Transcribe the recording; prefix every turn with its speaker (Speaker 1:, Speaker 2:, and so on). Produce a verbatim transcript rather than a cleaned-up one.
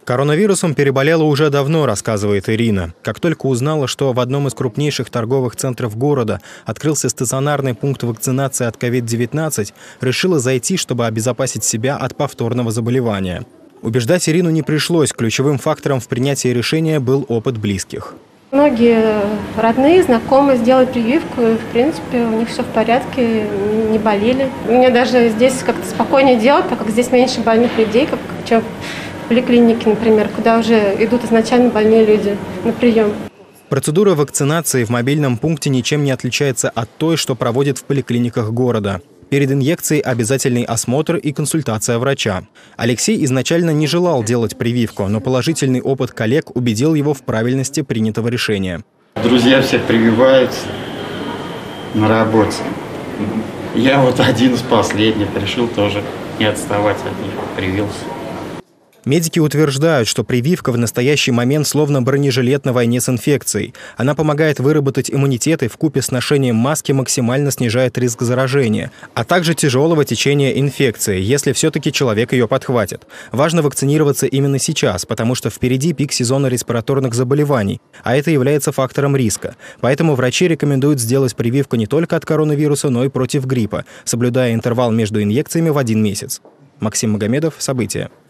Speaker 1: Коронавирусом переболела уже давно, рассказывает Ирина. Как только узнала, что в одном из крупнейших торговых центров города открылся стационарный пункт вакцинации от ковид девятнадцать, решила зайти, чтобы обезопасить себя от повторного заболевания. Убеждать Ирину не пришлось. Ключевым фактором в принятии решения был опыт близких.
Speaker 2: Многие родные, знакомые сделали прививку, и, в принципе, у них все в порядке, не болели. Мне даже здесь как-то спокойнее делать, так как здесь меньше больных людей, как, чем в поликлинике, например, куда уже идут изначально больные люди на прием.
Speaker 1: Процедура вакцинации в мобильном пункте ничем не отличается от той, что проводят в поликлиниках города. Перед инъекцией обязательный осмотр и консультация врача. Алексей изначально не желал делать прививку, но положительный опыт коллег убедил его в правильности принятого решения.
Speaker 3: Друзья все прививаются на работе. Я вот один из последних решил тоже не отставать от них, привился.
Speaker 1: Медики утверждают, что прививка в настоящий момент словно бронежилет на войне с инфекцией. Она помогает выработать иммунитет и вкупе с ношением маски максимально снижает риск заражения, а также тяжелого течения инфекции, если все-таки человек ее подхватит. Важно вакцинироваться именно сейчас, потому что впереди пик сезона респираторных заболеваний, а это является фактором риска. Поэтому врачи рекомендуют сделать прививку не только от коронавируса, но и против гриппа, соблюдая интервал между инъекциями в один месяц. Максим Магомедов, События.